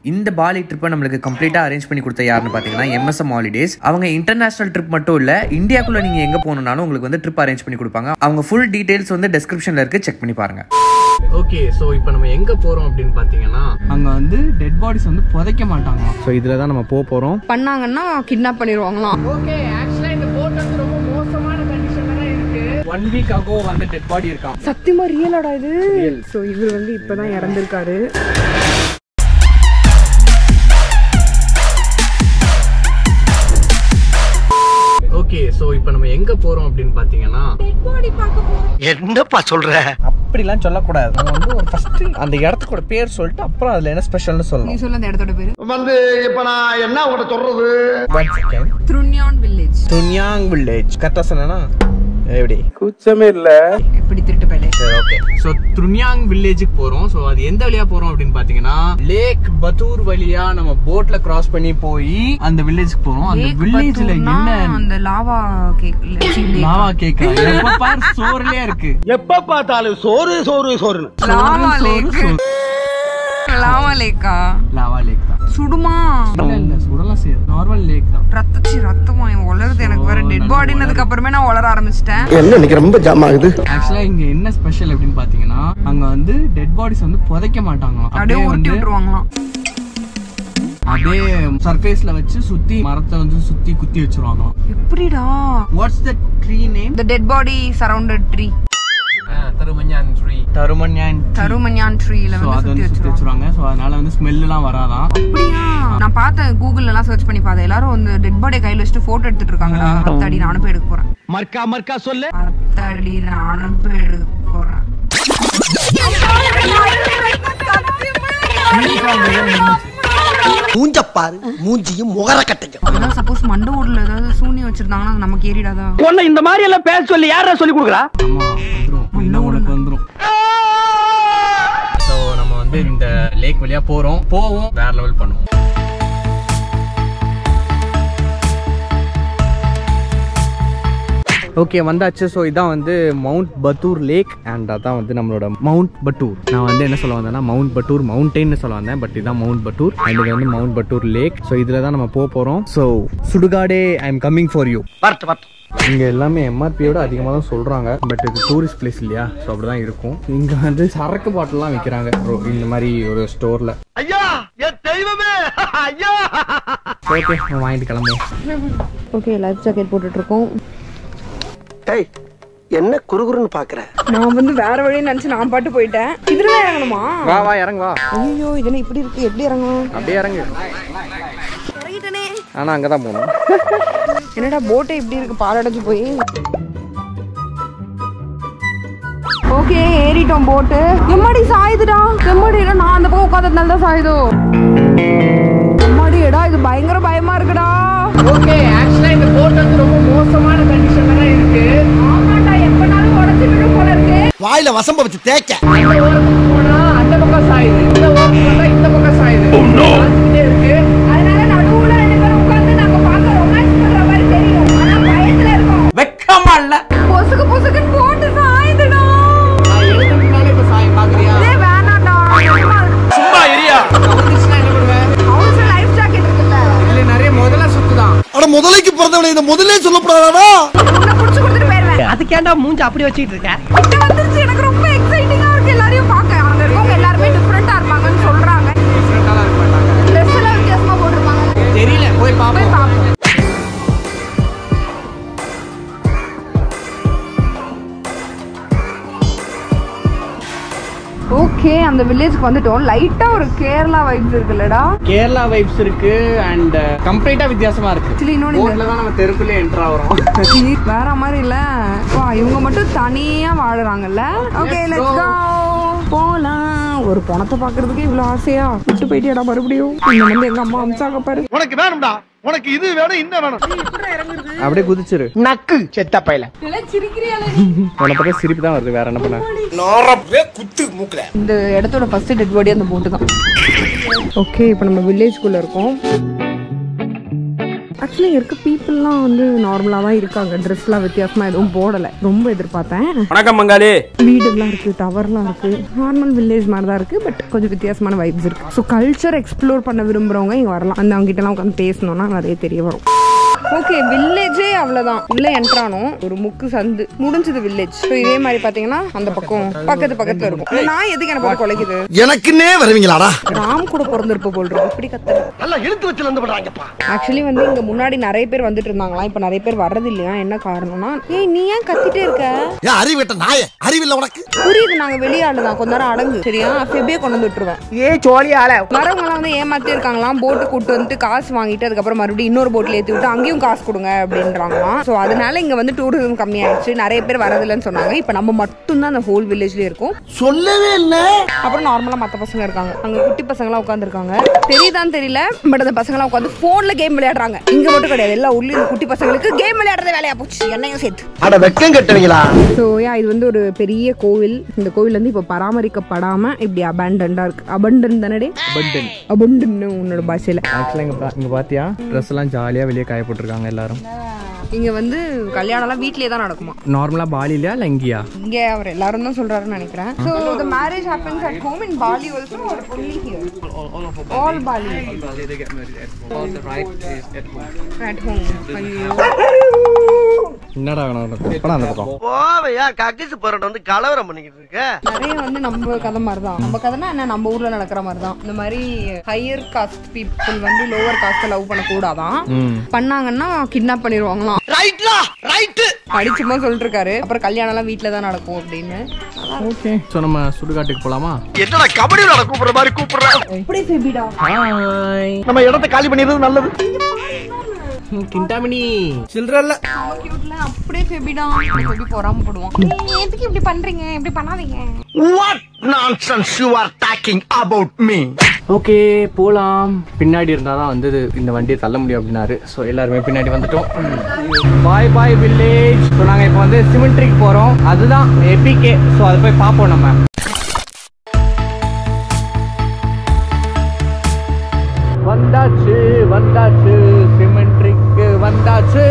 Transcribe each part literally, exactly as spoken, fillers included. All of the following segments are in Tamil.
இந்த பாலி ட்ரிப்பை நம்மளுக்கு கம்ப்ளீட்டா அரேஞ்ச் பண்ணி கொடுத்த யாருன்னு பாத்தீங்கன்னா எம்எஸ்எம் ஹாலிடேஸ். அவங்க இன்டர்நேஷனல் ட்ரிப் மட்டும் இல்ல, இந்தியாக்குள்ள நீங்க எங்க போகணும்னாலும் உங்களுக்கு வந்து ட்ரிப் அரேஞ்ச் பண்ணி கொடுப்பாங்க. அவங்க ஃபுல் டீடைல்ஸ் வந்து டிஸ்கிரிப்ஷன்ல இருக்கு, செக் பண்ணி பாருங்க. ஓகே, ஸோ இப்போ நம்ம எங்கே போகிறோம் அப்படின்னு பார்த்தீங்கன்னா அங்கே வந்து டெட் பாடிஸ் வந்து புதைக்க மாட்டாங்க. ஸோ இதில் தான் நம்ம போக போகிறோம். பண்ணாங்கன்னா கிட்னாப் பண்ணிடுவாங்களாம். ஓகே, ஆக்சுவலாக இந்த போட் வந்து ரொம்ப மோசமான கண்டிஷனில் தான் இருக்கு. ஒன் வீக் ஆகோ வந்து டெட் பாடி இருக்கான். சத்தியமா ரியலாடா இது? ஸோ இவர் வந்து இப்போதான் இறந்துருக்காரு. ஓகே, சோ இப்போ நம்ம எங்க போறோம் அப்படின்னு பாத்தீங்கன்னா டெட் பாடி பார்க்க போறோம். என்னப்பா சொல்ற? அப்படிலாம் சொல்லக்கூடாது. நம்ம வந்து ஒரு ஃபர்ஸ்ட் அந்த இடத்தோட பேர் சொல்லிட்டு அப்புறம் அதுல என்ன ஸ்பெஷல்னு சொல்லணும். நீ சொல்ல அந்த இடத்தோட பேரு வந்து இப்ப நான் என்ன உங்களை சொல்றது? த்ருன்யாங் வில்லேஜ். த்ருன்யாங் வில்லேஜ் கரெக்டா சொன்னேனா? எப்படி குச்சமே இல்ல. எப்படி திருட்டு பேலே. சரி, ஓகே. சோ த்ருன்யாங் வில்லேஜுக்கு போறோம். சோ அது எந்த வழியா போறோம் அப்படின்னு பாத்தீங்கன்னா லேக் பத்தூர் வழியா நம்ம போட்ல கிராஸ் பண்ணி போய் அந்த வில்லேஜ்க்கு போறோம். அந்த வில்லேஜ்ல என்ன அந்த லாவா கேக் லாவா கேக் எப்ப பார் சோறுலயே இருக்கு. எப்ப பார்த்தாலும் சோறு சோறு சோறு. Lava lake. லாவா லேக்கா? லாவா லேக் தான். சுடுமா? இல்ல இல்ல, சுடலாம் சரி, நார்மல் லேக் தான். ரத்தச்சி ரத்தமா உலருது எனக்கு. வேற டெட் பாடினதுக்கு அப்புறமே நான் உலர ஆரம்பிச்சிட்டேன். என்ன இன்னைக்கு ரொம்ப ஜாம் ஆகுது. ஆக்சுவலா இங்க என்ன ஸ்பெஷல் அப்படின்னு பாத்தீங்கன்னா அங்க வந்து டெட் பாடிஸ் வந்து புதைக்க மாட்டாங்களாம். அப்படியே உருட்டி விட்டுருவாங்களாம். அப்படியே சர்ஃபேஸ்ல வச்சு சுத்தி மரத்தை வந்து சுத்தி குத்தி வச்சிருவாங்களாம். எப்படிடா? What's the tree name? The dead body surrounded tree. தருமஞ்சான் ட்ரீ. தருமஞ்சான் தருமஞ்சான் ட்ரீல வந்து சுத்தி வச்சிருவாங்க. சோ அதனால வந்து ஸ்மெல் எல்லாம் வராதான். அப்படியா? நான் பார்த்தேன், கூகுள்ல எல்லாம் சர்ச் பண்ணி பார்த்தேன். எல்லாரும் வந்து டெட் பாடி கையில வச்சுட்டு போட்டோ எடுத்துட்டு இருக்காங்கடா. அத்தடி நானும் போய் எடுக்க போறேன். மர்க்கா மர்க்கா சொல்லு. அத்தடி நானும் போய் எடுக்க போறேன். மூஞ்ச பாரு, மூஞ்சியும் முகர கட்டையும். அதான் சப்போஸ் மண்ட ஊர்ல ஏதாவது சூனி வச்சிருந்தாங்கன்னா நமக்கு ஏறிடாதா? பொண்ணு இந்த மாதிரி எல்லாம் பேச சொல்லி யாரா சொல்லி கொடுக்குறா? ஆமா, வந்துரும். இந்த ஊருக்கு வந்துரும். சோ நம்ம வந்து இந்த லேக் வழியா போறோம். போவோம், வேற லெவல் பண்ணுவோம். ஓகே, வந்தாச்சு. ஸோ இதான் வந்து மவுண்ட் பத்தூர் லேக் அண்ட் அதான் வந்து நம்மளோட மவுண்ட் பட்டூர். நான் வந்து என்ன சொல்ல வந்தேன்னா மவுண்ட் பட்டூர் மவுண்டைன்னு சொல்ல வந்தேன், பட் இதான் மவுண்ட் பட்டூர் அண்ட் இது வந்து மவுண்ட் பட்டூர் லேக். ஸோ இதில் தான் நம்ம போக போகிறோம். ஸோ சுடுகாடே I am coming for you. பார்த்து பார்த்து. இங்கே எல்லாமே எம்ஆர்பியோட அதிகமாக தான் சொல்கிறாங்க, பட் இது டூரிஸ்ட் பிளேஸ் இல்லையா? ஸோ அப்படி தான் இருக்கும். இங்கே வந்து சரக்கு பாட்டில்லாம் விற்கிறாங்க இந்த மாதிரி ஒரு ஸ்டோரில். ஐயா என் தெய்வமே ஐயா. ஓகே, நம்ம வாங்கிட்டு கிளம்புவோம். ஓகே, லைஃப் ஜாக்கெட் போட்டுட்டு இருக்கோம். டேய் என்ன குறுகுறுன்னு பாக்குற? நான் வந்து வேற வழியை நினைச்சு நான் பாட்டு போயிட்டேன். இதுல இறங்கணுமா? வா வா இறங்கு வா. ஐயோ, இது இப்படி இருக்கு, எப்படி இறங்கணும்? அப்படியே இறங்கு. இறங்கிட்டனே. ஆனா அங்கதான் போகணும். என்னடா போட்டே இப்படி இருக்கு, பாலடைஞ்சு போய். ஓகே, ஏறிட்டோம் போட்டு. எம்மாடி சாயுதுடா. எம்மாடி, நான் அந்த பக்கம் உட்கார்ந்ததுனால தான் சாயுதோ. எம்மாடி எடா, இது பயங்கர பயமா இருக்குடா. ஓகே, ஆக்சுவலா இந்த போட் வந்து ரொம்ப மோசமான கண்டிஷன்ல தான் இருக்கு. ஆமாடா, எப்பனாலும் உடைச்சு விழும் போல இருக்கு. வாயில வசம்ப வச்சு தேய்க்க. அந்த ஓரத்துக்கு போனா அந்த பக்கம் சாயுது, இந்த ஓரத்துக்கு போனா இந்த பக்கம் சாயுது. சாஞ்சிட்டே இருக்கு. அதனால நடுவுல ரெண்டு பேரும் உட்கார்ந்து நாங்க பார்க்க ரொமான்ஸ் பண்ற மாதிரி தெரியும். ஆனா பயத்துல இருக்கோம். வெக்கமா இல்ல? பொசுக்கு பொசுக்குன்னு போட்டு சாயுதுடா. நான் எழுதுறதுனால இப்ப சாயம் பாக்குறியா? டேய் வேணாம்டா. சும்மா இரியா. வந்துச்சுன்னா என்ன பண்ணுவேன்? அவனுக்கு லைஃப் ஜாக்கெட் இருக்குல்ல. இதுல நிறைய முதல்ல சுத்துதான். அட முதலைக்கு பிறந்தவனே, இந்த முதல்லே சொல்லப்படாதா? உன்னை புடிச்சு கொடுத்துட்டு போயிடுவேன். அதுக்கேண்டா மூஞ்சி அப்படி வச்சிட்டு இருக்க? கிட்ட வந்துருச்சு. எனக்கு ரொம்ப எக்ஸைட்டிங்கா இருக்கு. எல்லாரையும் பார்க்க. அங்க இருக்கவங்க எல்லாருமே டிஃபரெண்டா இருப்பாங்கன்னு சொல்றாங்க. டிஃபரெண்டாலாம் இருக்க மாட்டாங்க. ட்ரெஸ் எல்லாம் வித்தியாசமா போட்டிருப்பாங்க. தெரியல, போய் போய் பாப்போம். பார்ப்போம். ஓகே, அந்த வில்லேஜ்க்கு வந்துட்டோம். லைட்டா ஒரு கேரளா வைப்ஸ் இருக்குல்லடா? கேரளா வைப்ஸ் இருக்கு அண்ட் கம்ப்ளீட்டா வித்தியாசமா இருக்கு. ஆக்சுவலி இன்னொன்னு போட்ல தான் நம்ம தெருக்குள்ளே என்டர் ஆகுறோம். வேற மாதிரி இல்ல. வா, இவங்க மட்டும் தனியா வாழுறாங்கல்ல. Okay, let's go. போலாம். ஒரு பணத்தை பாக்குறதுக்கு இவ்வளவு ஆசையா விட்டு போயிட்டியாடா மறுபடியும்? இந்த வந்து எங்க அம்மா அம்சாங்க பாரு. உனக்கு வேணும்டா, உனக்கு இது வேணும், இந்த வேணும். அப்படியே குதிச்சிரு. நக்கு செத்த பையல. உன பக்கம் சிரிப்பு தான் வருது, வேற என்ன பண்ண? குத்து மூக்கல. இந்த இடத்தோட ஃபர்ஸ்ட் டெட் பாடி அந்த போட்டு தான். ஓகே, இப்போ நம்ம வில்லேஜ்குள்ள இருக்கோம். ஆக்சுவலி இருக்க பீப்புள்லாம் வந்து நார்மலாக தான் இருக்காங்க. ட்ரெஸ்லாம் வித்தியாசமாக எதுவும் போடலை. ரொம்ப எதிர்பார்த்தேன். வணக்கம் மங்காளி. வீடுலாம் இருக்குது, டவர்லாம் இருக்குது, நார்மல் வில்லேஜ் மாதிரி தான் இருக்குது. பட் கொஞ்சம் வித்தியாசமான வைப்ஸ் இருக்குது. ஸோ கல்ச்சர் எக்ஸ்ப்ளோர் பண்ண விரும்புகிறவங்க இங்கே வரலாம். அந்த அவங்ககிட்டலாம் உட்காந்து பேசணும்னா நிறைய தெரிய வரும். ஓகே, வில்லேஜே அவ்வளோதான். உள்ள என்ட்ரானோம், ஒரு முக்கு சந்து முடிஞ்சது வில்லேஜ். ஸோ இதே மாதிரி பார்த்தீங்கன்னா அந்த பக்கம் பக்கத்து பக்கத்தில் இருக்கும். நான் எதுக்கு என்ன பார்த்து குலைக்குது? எனக்குன்னே வருவீங்களாடா? ராம் கூட பிறந்திருப்ப போல் இருக்கு. இப்படி கத்துற நல்லா இழுத்து வச்சு வந்து பண்றாங்கப்பா. ஆக்சுவலி வந்து இங்க முன்னாடி நிறைய பேர் வந்துட்டு இருந்தாங்களா, இப்ப நிறைய பேர் வர்றது இல்லையா? என்ன காரணம்னா, ஏய் நீ ஏன் கத்திட்டே இருக்க? ஏன் அறிவிட்ட நாயே, அறிவில்ல உனக்கு? புரியுது, நாங்க வெளியாளு தான், கொஞ்ச நேரம் அடங்கு சரியா? ஃபெபியே கொண்டு வந்து விட்டுருவேன். ஏ சோழியால வரவங்க எல்லாம் வந்து ஏமாத்தி இருக்காங்களாம். போட்டு கூட்டு வந்துட்டு காசு வாங்கிட்டு அதுக்கப்புறம் மறுபடியும் இன்னொரு போட்ல ஏத்தி விட்டு அங்கேயும் காசு கொடுங்க அப்படின்றாங்களாம். ஸோ அதனால இங்க வந்து டூரிசம் கம்மியாயிடுச்சு, நிறைய பேர் வரதில்லைன்னு சொன்னாங்க. இப்ப நம்ம மட்டும் தான் அந்த ஹோல் வில்லேஜ்லயே இருக்கும். சொல்லவே இல்ல. அப்புறம் நார்மலா மத்த பசங்க இருக்காங்க, அங்க குட்டி பசங்க எல்லாம் உட்கார்ந்து இருக்காங்க. தெரியுதான்னு தெரியல, பட் அந்த பசங்க எல்லாம் உட்காந்து போன்ல கேம் விளையாடுறாங்க. இங்க மட்டும் கிடையாது, எல்லா ஊர்லயும் குட்டி பசங்களுக்கு கேம் விளையாடுறது வேலையா போச்சு, என்னையும் சேர்த்து. அட வெக்கம் கட்டுவீங்களா? ஸோ யா, இது வந்து ஒரு பெரிய கோவில். இந்த கோவில் வந்து இப்ப பராமரிக்கப்படாம இப்படி அபேண்டன்டா இருக்கு. அபண்டன் தானே? அபண்டன் அபண்டன் உன்னோட பாஷையில. ஆக்சுவலாக இங்கே இங்கே பார்த்தியா ட்ரெஸ் எல்லாம் ஜாலியாக வெளியே காய போட்டிருக்காங்க எல்லாரும். இங்க வந்து கல்யாணம்லாம் வீட்லயே தான் நடக்குமா? நார்மலா பாலிலையா இல்லை இங்கேயா? இங்க அவர் எல்லாரும் தான் சொல்றாருன்னு நினைக்கிறேன். So the marriage happens at home in Bali also or only here? All, all of Bali. All Bali. All Bali they get married at home. All the right is at home. At home. ஐயோ. என்னடா வேணும் படம் அந்த பக்கம். ஓவையா கக்கிஸ் போறட வந்து கலவரம் பண்ணிக்கிட்டு இருக்க. நிறைய வந்து நம்ம கதை மாதிரி தான். நம்ம கதைனா என்ன, நம்ம ஊர்ல நடக்கிற மாதிரி தான். இந்த மாதிரி ஹையர் காஸ்ட் பீப்புள் வந்து லோவர் காஸ்ட் லவ் பண்ண கூடாதான். பண்ணாங்கன்னா கிட்னாப் பண்ணிடுவாங்களாம். ரைட்லா ரைட் அடிச்சுமா சொல்லிட்டு இருக்காரு. அப்புறம் கல்யாணம் எல்லாம் வீட்டுல தான் நடக்கும் அப்படின்னு. ஓகே, சோ நம்ம சுடுகாட்டுக்கு போலாமா? என்னடா கபடி விளையாட கூப்பிடுற மாதிரி கூப்பிடுற? அப்படியே ஃபெபிடா. ஹாய். நம்ம இடத்தை காலி பண்ணிடுறது நல்லது. கிண்டாமினி சில்றல்ல. கியூட்ல அப்படியே ஃபெபிடா. ஃபெபி பொறாம போடுவான். எதுக்கு இப்படி பண்றீங்க? இப்படி பண்ணாதீங்க. What nonsense you are talking about me? Okay போலாம். பின்னாடி இருந்தா தான் வந்து இந்த வண்டியை தள்ள முடியும் அப்படின்னாரு. ஸோ எல்லாருமே பின்னாடி வந்துட்டோம். பாய் பாய் வில்லேஜ். ஸோ நாங்கள் இப்போ வந்து சிமெண்ட்ரிக்கு போகிறோம். அதுதான் எபிகே. ஸோ அதை போய் பார்ப்போம் நம்ம. வந்தாச்சு வந்தாச்சு சிமெண்ட்ரிக்கு வந்தாச்சு.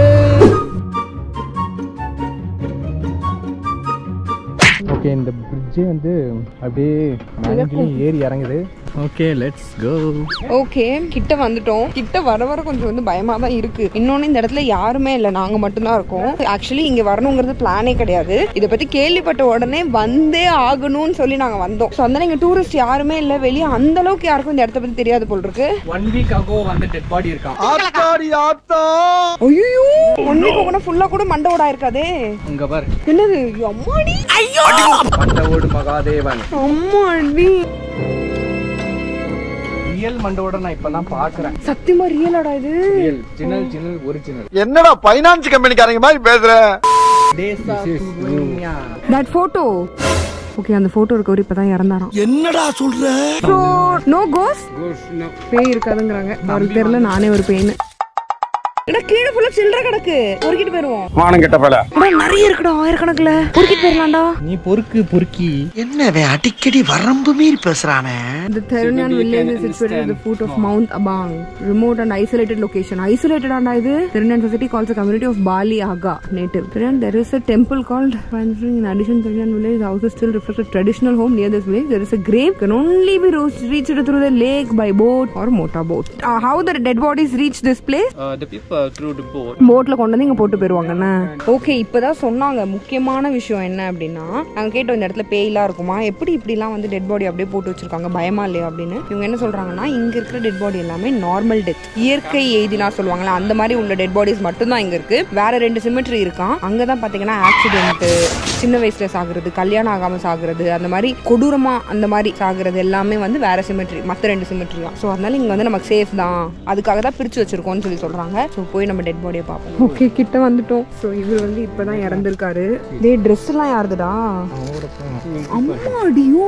ஓகே, இந்த பிரிட்ஜே வந்து அப்படியே மேங்கலையும் ஏறி இறங்குது. Okay let's go. ஓகே, கிட்ட வந்துட்டோம். கிட்ட வர வர கொஞ்சம் வந்து பயமா தான் இருக்கு. இன்னொன்னு இந்த இடத்துல யாருமே இல்லை, நாங்க மட்டும் தான் இருக்கோம். ஆக்சுவலி இங்க வரணுங்கிறது பிளானே கிடையாது. இதை பத்தி கேள்விப்பட்ட உடனே வந்தே ஆகணும்னு சொல்லி நாங்க வந்தோம். ஸோ அதனால இங்க டூரிஸ்ட் யாருமே இல்லை. வெளியே அந்த அளவுக்கு யாருக்கும் இந்த இடத்த பத்தி தெரியாது போல் இருக்கு. ஒன் வீக் ஆகோ வந்து டெட் பாடி இருக்கான். ஆத்தாடி ஆத்தா. ஐயோ, ஒன் வீக் ஆகணும் ஃபுல்லா கூட மண்டை ஓடா இருக்காதே. இங்க பாரு. என்னது? அம்மாடி. ஐயோ, மண்டவோடு மகாதேவன். அம்மாடி. ரியல் மண்டவோட நான் இப்பதான் பாக்குறேன். சத்தியமா ரியலாடா இது? ரியல் ஜினல் ஜினல் ஒரிஜினல். என்னடா ஃபைனான்ஸ் கம்பெனிக்காரங்க மாதிரி பேசுற? தேசா சுப்ரமணியா. That photo. ஓகே, அந்த போட்டோ இருக்கவர் இப்பதான் இறந்தாராம். என்னடா சொல்ற? So no ghost? Ghost no. பேய் இருக்காதுங்கறாங்க. அவருக்கு தெரியல, நானே ஒரு பேய்னு. எடா கீழ ஃபுல்லா சில்லற கிடக்கு. பொறுக்கிட்டு போய்டுவோம். வானம் கெட்ட பல. எடா நிறைய இருக்குடா, ஆயிரக்கணக்குல. பொறுக்கிட்டு போயிரலாம்டா. நீ பொறுக்கு பொறுக்கி. என்னவே அடிக்கடி வரம்பு மீறி பேசுறானே. The Therunian village is situated at the foot of Mount Abang, remote and isolated location. Isolated ஆண்டா இது. Therunian society calls the community of Bali Aga native. Then there is a temple called in addition Therunian village houses still reflect a traditional home near this village. There is a grave can only be reached through the lake by boat or motorboat. Uh, how the dead bodies reach this place? Uh, the people through the boat. போட்ல கொண்டு வந்து இங்க போட்டு போயிருவாங்கண்ணா. ஓகே, இப்பதான் சொன்னாங்க முக்கியமான விஷயம் என்ன அப்படின்னா, நாங்க கேட்டோம் இந்த இடத்துல பேய்லாம் இருக்குமா, எப்படி இப்படி எல்லாம் வந்து டெட் பாடி அப்படியே போட்டு வச்சிருக்காங்க, பயமா இல்லையா அப்படின்னு. இவங்க என்ன சொல்றாங்கன்னா, இங்க இருக்கிற டெட் பாடி எல்லாமே நார்மல் டெத், இயற்கை எய்தினா சொல்லுவாங்களா, அந்த மாதிரி உள்ள டெட் பாடிஸ் மட்டும் தான் இங்க இருக்கு. வேற ரெண்டு சிமெட்ரி இருக்கான். அங்கதான் பாத்தீங்கன்னா ஆக்சிடென்ட், சின்ன வயசுல சாகுறது, கல்யாணம் ஆகாம சாகுறது, அந்த மாதிரி கொடூரமா அந்த மாதிரி சாகுறது எல்லாமே வந்து வேற சிமெட்ரி, மத்த ரெண்டு சிமெட்ரி தான். ஸோ அதனால இங்க வந்து நமக்கு சேஃப் தான், அதுக்காக தான் பிரிச்சு வச்சிருக்கோம்னு சொல்லி சொல்றாங்க. ஸோ போய் நம்ம டெட் பாடியை பார்ப்போம். ஓகே, கிட்ட வந்துட்டோம். ஸோ இவர் வந்து இப்பதான் இறந்திருக்காரு. டே ட்ரெஸ் எல்லாம் யாருதுடா? அம்மாடியோ,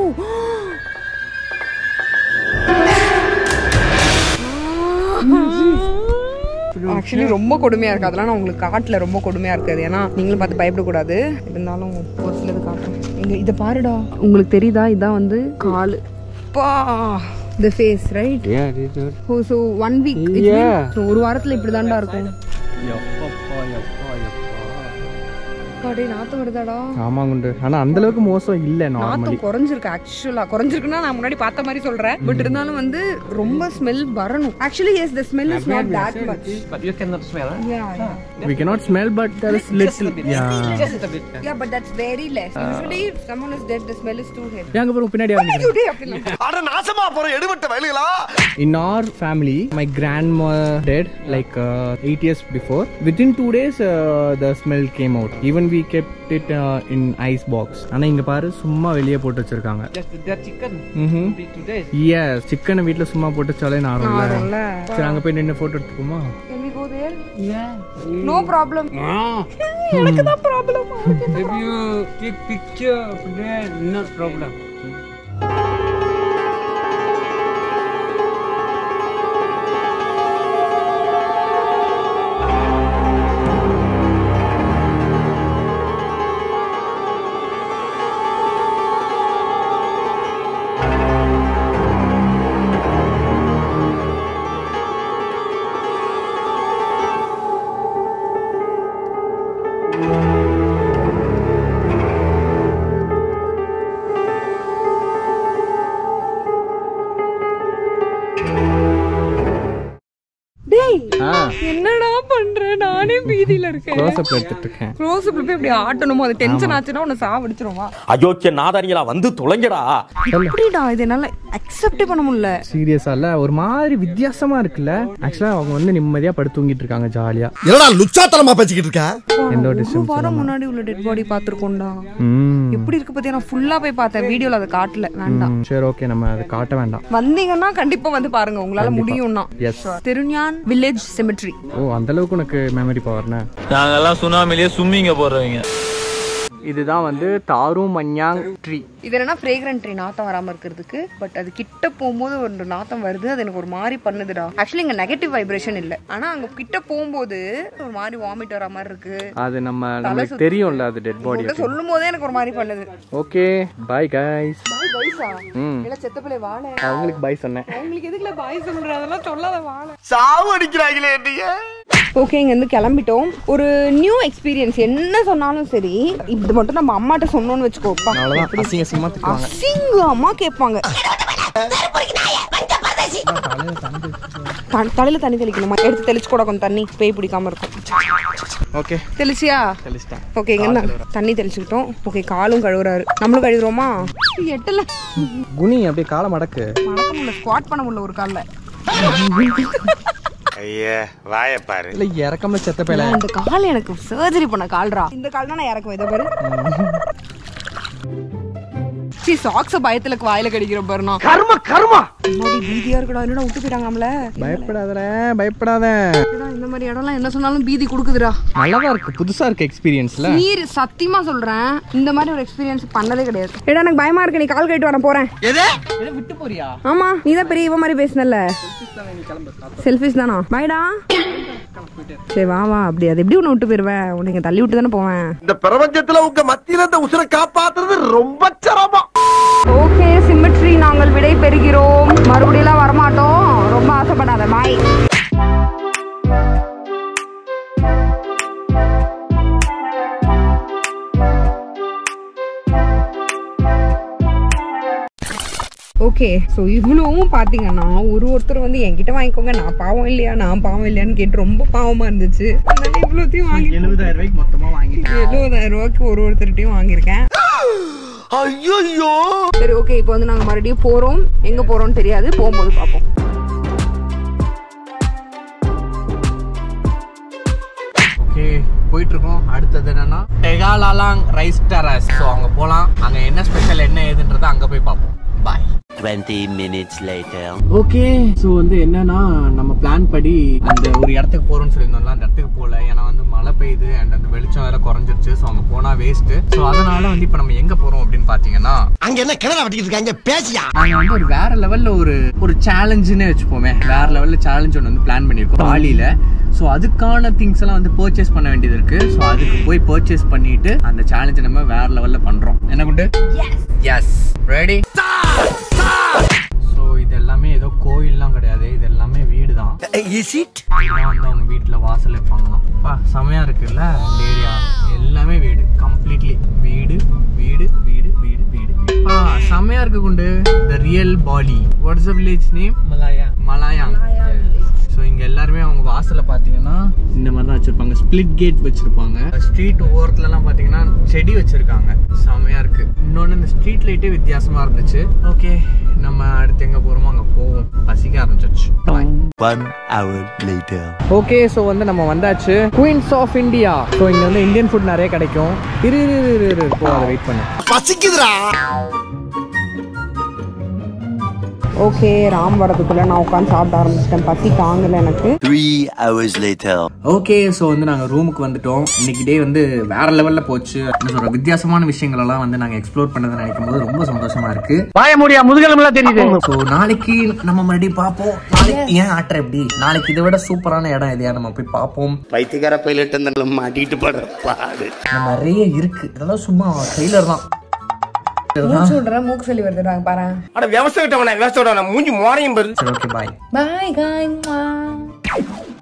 ஆக்சுவலி ரொம்ப கொடுமையா இருக்கு. அதெல்லாம் நான் உங்களுக்கு காட்டுல ரொம்ப கொடுமையா இருக்காது, ஏன்னா நீங்களும் பார்த்து பயப்படக்கூடாது. இருந்தாலும் ஒரு சிலது காட்டுறேன். இங்க இதை பாருடா, உங்களுக்கு தெரியுதா? இதான் வந்து காலு. பா the face, right? Yeah, dude. Oh, so one week. Yeah. So ஒரு வாரத்துல இப்படி தான்டா இருக்கும். யப்பா யப்பா யப்பா. பாடி நாத்தம் வருதாடா. ஆமாங்குண்டு. ஆனா அந்த அளவுக்கு மோசம் இல்ல நார்மலி. நாத்தம் குறஞ்சிருக்கு ஆக்சுவலா. குறஞ்சிருக்குன்னா நான் முன்னாடி பார்த்த மாதிரி சொல்றேன். பட் இருந்தாலும் வந்து ரொம்ப ஸ்மெல் வரணும். Actually yes, the smell is not that much. But you cannot smell, huh? Yeah, yeah. We cannot smell, but there is little. Yeah. Just a bit. Yeah, but that's very less. Usually if someone is dead, the smell is too heavy. எங்க போறோம் பின்னாடி ஆரம்பிங்க. Today அப்படிலாம். அட நாசமா போற எடுபட்ட வயலுகளா. In our family, my grandma dead like uh, eight years before. Within two days, uh, the smell came out. Even we kept it uh, in ice box. ஆனா இங்க பாரு சும்மா வெளிய போட்டு வச்சிருக்காங்க. Just that chicken. Mhm. Be today. Yes, chicken வீட்ல சும்மா போட்டு வச்சாலே நார்மலா. நார்மலா. சரி அங்க போய் நின்னு போட்டோ எடுத்துக்குமா? Can we go there? Yeah. No problem. Ah. எனக்கு தான் problem. If you take picture today, no problem. என்னடா பண்ற? நானே பீதியில இருக்கேன். க்ளோஸ் அப் எடுத்துட்டு இருக்கேன். க்ளோஸ் அப்ல போய் இப்படி ஆட்டணுமோ அது டென்ஷன் ஆச்சுனா உன்னை சாவடிச்சிருவா. அயோக்கிய நாதாரிகளா வந்து தொலைங்கடா. எப்படிடா இது என்னால அக்செப்ட் பண்ண முடியல. சீரியஸா இல்ல ஒரு மாதிரி வித்தியாசமா இருக்குல்ல. ஆக்சுவலா அவங்க வந்து நிம்மதியா படுத்து தூங்கிட்டு இருக்காங்க ஜாலியா. என்னடா லுச்சாத்தனமா பேசிக்கிட்டு இருக்க? எந்த ஒரு ஒரு டிஸ்டன்ஸ் வாரம் முன்னாடி உள்ள டெட் பாடி பாத்துறோம்டா. ம் எப்படி இருக்கு பத்தியா? நான் ஃபுல்லா போய் பார்த்தேன். வீடியோல அத காட்டல. வேண்டாம். சரி ஓகே நம்ம அதை காட்ட வேண்டாம். வந்தீங்கன்னா கண்டிப்பா வந்து பாருங்க. உங்களால முடியும்னா. எஸ். Trunyan village cemetery. ஓ அந்த அளவுக்கு உனக்கு மெமரி பவர்னா? நாங்கெல்லாம் சுனாமிலேயே ஸ்விம்மிங்க போறவங்க. இதுதான் வந்து தாரு மஞ்சாங் ட்ரீ. இது என்னன்னா ஃப்ரேக்ரன்ட் ட்ரீ, நாத்தம் வராம இருக்கிறதுக்கு. பட் அது கிட்ட போகும்போது ஒரு நாத்தம் வருது. அது எனக்கு ஒரு மாதிரி பண்ணுதுடா. ஆக்சுவலி இங்க நெகட்டிவ் வைப்ரேஷன் இல்ல. ஆனா அங்க கிட்ட போகும்போது ஒரு மாதிரி வாமிட் வர மாதிரி இருக்கு. அது நம்ம நமக்கு தெரியும்ல அது டெட் பாடி. சொல்லும் போதே எனக்கு ஒரு மாதிரி பண்ணுது. Okay bye guys. பை பைசா. ம் இல்ல செத்தப்பலே வாளே. அவங்களுக்கு பை சொன்னேன். உங்களுக்கு எதுக்குல பாய் சொல்ற? அதெல்லாம் சொல்லாத வாளே. சாவு அடிக்கிறாங்களே நீங்க. ஓகே இங்க இருந்து கிளம்பிட்டோம். ஒரு நியூ எக்ஸ்பீரியன்ஸ். என்ன சொன்னாலும் சரி இது மட்டும் நம்ம அம்மாட்ட சொன்னோம்னு வெச்சுக்கோப்பா. அவ்வளவுதான் அசிங்க அசிங்கமா திட்டுவாங்க. அசிங்கமா கேட்பாங்க. தலையில தண்ணி தெளிக்கணுமா? எடுத்து தெளிச்சு கூட கொஞ்சம் தண்ணி பேய் பிடிக்காம இருக்கும். ஓகே தெளிச்சியா? தெளிச்சிட்டேன். ஓகே இங்க தண்ணி தெளிச்சுக்கிட்டோம். ஓகே காலும் கழுவுறாரு. நம்மளும் கழுவுறோமா? எட்டல குனி அப்படியே காலை மடக்கு. மடக்க முடியல. ஸ்குவாட் பண்ண முடியல ஒரு கால்ல. ஐயா வாய பாரு. இல்ல இறக்கமா செத்த பேல. இந்த கால் எனக்கு சர்ஜரி பண்ண கால்ரா. இந்த கால் தான் நான் இறக்குவேன். இத பாரு. சி சாக்ஸ் பயத்துல வாயில கடிக்கிற பாருனா. கர்ம கர்மா. அம்மாடி பீதியா இருக்குடா. என்னடா விட்டு போயிட்டாங்கம்ல. பயப்படாதடா பயப்படாத. இந்த மாதிரி இடம்லாம் என்ன சொன்னாலும் பீதி குடுக்குதுடா. நல்லாதான் இருக்கு. புதுசா இருக்கு எக்ஸ்பீரியன்ஸ்ல. நீர் சத்தியமா சொல்றேன் இந்த மாதிரி ஒரு எக்ஸ்பீரியன்ஸ் பண்ணதே கிடையாது. ஏடா எனக்கு பயமா இருக்கு. நீ கால் கட்டிட்டு வர போறேன். எது? எது விட்டு போறியா? ஆமா நீ தான் பெரிய இவ மாதிரி பேசுனல்ல. செல்ஃபிஸ் தானா? பைடா. சரி வா வா. அப்படி அது எப்படி உன்னை விட்டு போயிருவேன்? உன்னை தள்ளி விட்டு தானே போவேன். இந்த பிரபஞ்சத்துல உங்க மத்தியில இந்த உசுரை காப்பாத்துறது ரொம்ப சிரமம். ஓகே சிமெட்ரி நாங்கள் விடை பெறுகிறோம். மறுபடியும் வரமாட்டோம். ரொம்ப ஆசைப்படாத. பாய். ஓகே ஸோ இவ்வளவும் பார்த்தீங்கன்னா ஒரு ஒருத்தர் வந்து என்கிட்ட வாங்கிக்கோங்க நான் பாவம் இல்லையா நான் பாவம் இல்லையான்னு கேட்டு ரொம்ப பாவமாக இருந்துச்சு. அதனால இவ்வளோத்தையும் வாங்கி எழுபதாயிரம் ரூபாய்க்கு மொத்தமா வாங்கிட்டேன். எழுபதாயிரம் ரூபாய்க்கு ஒரு ஒருத்தர்கிட்டையும் வாங்கியிருக்கேன். ஐயோ சரி ஓகே இப்போ வந்து நாங்கள் மறுபடியும் போகிறோம். எங்கே போகிறோம்னு தெரியாது. போகும்போது பார்ப்போம். ஓகே போயிட்டு இருக்கோம். அடுத்தது என்னன்னா டெகாலாலாங் ரைஸ் டெரஸ். ஸோ அங்கே போகலாம். அங்கே என்ன ஸ்பெஷல் என்ன ஏதுன்றதை அங்கே போய் பார்ப்போம். Bye. twenty minutes later. Okay so வந்து என்னன்னா நம்ம பிளான் படி அந்த ஒரு இடத்துக்கு போறோம்னு சொல்லியிருந்தோம்ல அந்த இடத்துக்கு போகல. ஏன்னா வந்து மழை பெய்யுது அண்ட் அந்த வெளிச்சம் வேற குறைஞ்சிருச்சு. ஸோ அங்கே போனா வேஸ்ட். ஸோ அதனால வந்து இப்போ நம்ம எங்க போறோம் அப்படின்னு பாத்தீங்கன்னா அங்க என்ன கிணறு வெட்டிட்டு இருக்காங்க பேசியா. நாங்கள் வந்து ஒரு வேற லெவல்ல ஒரு ஒரு சேலஞ்சுன்னு வச்சுப்போமே. வேற லெவல்ல சேலஞ்ச் ஒன்று வந்து பிளான் பண்ணியிருக்கோம் பாலியில. ஸோ அதுக்கான திங்ஸ் எல்லாம் வந்து பர்ச்சேஸ் பண்ண வேண்டியது இருக்கு. ஸோ அதுக்கு போய் பர்ச்சேஸ் பண்ணிட்டு அந்த சேலஞ்சை நம்ம வேற லெவல்ல பண்றோம். என்ன குண்டு? S ready. ஸோ இது எல்லாமே Is it? இதெல்லாம் வந்து அவங்க வீட்டில் வாசல் வைப்பாங்களாம். பா செமையாக இருக்குல்ல இந்த ஏரியா. எல்லாமே வீடு, கம்ப்ளீட்லி வீடு வீடு வீடு வீடு வீடு. ஆ செமையாக இருக்கு குண்டு. The real Bali. What's the village name? மலாயா. மலாயாங். ஸோ இங்கே எல்லாருமே அவங்க வாசலை பார்த்தீங்கன்னா இந்த மாதிரி தான் வச்சுருப்பாங்க. ஸ்பிளிட் கேட் வச்சுருப்பாங்க. ஸ்ட்ரீட் ஓரத்துலலாம் பார்த்தீங்கன்னா செடி வச்சுருக்காங்க. செமையாக இருக்குது. இன்னொன்று இந்த ஸ்ட்ரீட் லைட்டே வித்தியாசமாக இருந்துச்சு. ஓகே நம்ம அடுத்து எங்கே போகிறோமோ அங்கே போவோம். பசிக்க ஆரம்பிச்சிருச்சு. One hour later. Okay so வந்து நம்ம வந்தாச்சு குயின்ஸ் ஆஃப் இந்தியா. ஸோ இங்கே வந்து இந்தியன் ஃபுட் நிறைய கிடைக்கும். இரு இரு இரு இரு போ அதை வெயிட் பண்ணு. பசிக்குதுடா. ஓகே ராம் வரதுக்குள்ள நான் உட்காந்து சாப்பிட ஆரம்பிச்சிட்டேன். பசி தாங்கல எனக்கு. Three hours later. Okay so வந்து நாங்கள் ரூமுக்கு வந்துட்டோம். இன்னைக்கு டே வந்து வேற லெவலில் போச்சு. என்ன சொல்ற வித்தியாசமான விஷயங்கள் எல்லாம் வந்து நாங்கள் எக்ஸ்ப்ளோர் பண்ணதை நினைக்கும் போது ரொம்ப சந்தோஷமா இருக்கு. வாய முடியா முதுகெலும்புலாம் தெரியுது. ஸோ நாளைக்கு நம்ம மறுபடியும் பார்ப்போம். நாளைக்கு ஏன் ஆட்டுற எப்படி நாளைக்கு இதை விட சூப்பரான இடம் எதையா நம்ம போய் பார்ப்போம். பைத்தியக்கார பைலட் அந்த மாட்டிட்டு படுற பாடு நிறைய இருக்கு. இதெல்லாம் சும்மா ட்ரெய்லர் தான். மூக்கு சொல்லி வருது பாரு. அட விவசாயிட்டவன விவசாயிட்டவன மூஞ்சி மோரையும் பாரு. சரி ஓகே பாய். பாய் காய்.